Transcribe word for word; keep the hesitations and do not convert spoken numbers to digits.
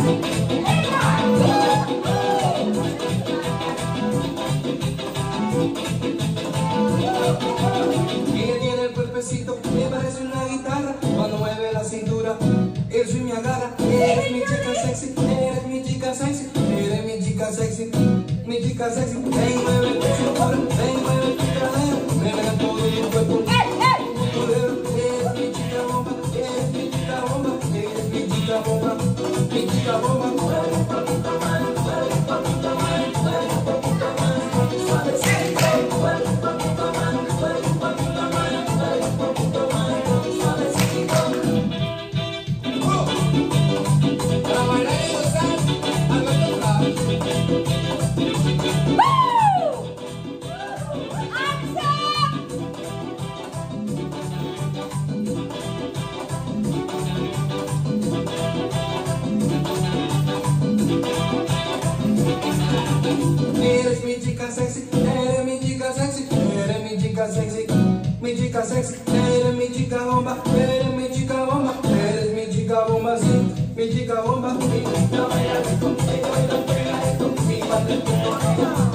Ella tiene el cuerpecito, me parece una guitarra. Cuando mueve la cintura, el swing me agarra. Eres mi chica sexy, eres mi chica sexy, eres mi chica sexy, mi chica sexy. Ven, mueve tu cintura, ven, mueve tu cadera, mueve todo tu cuerpo. Eres mi chica bomba, eres mi chica bomba, eres mi chica bomba, mi chica bomba. Eres mi chica sexy, eres mi chica sexy, eres mi chica sexy, mi chica sexy, eres mi chica bomba, eres mi chica bomba, eres mi chica bomba, sí, mi chica bomba, sí. No me hagas contigo y no pegas contigo,